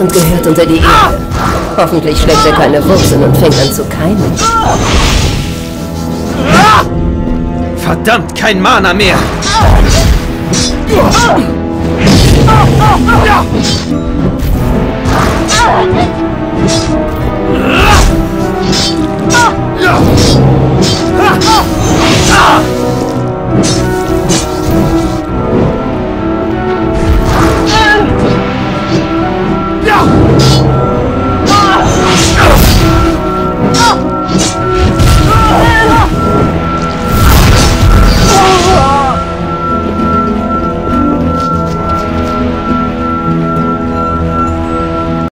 und gehört unter die Erde. Hoffentlich schlägt er keine Wurzeln und fängt an zu keimen. Verdammt, kein Mana mehr!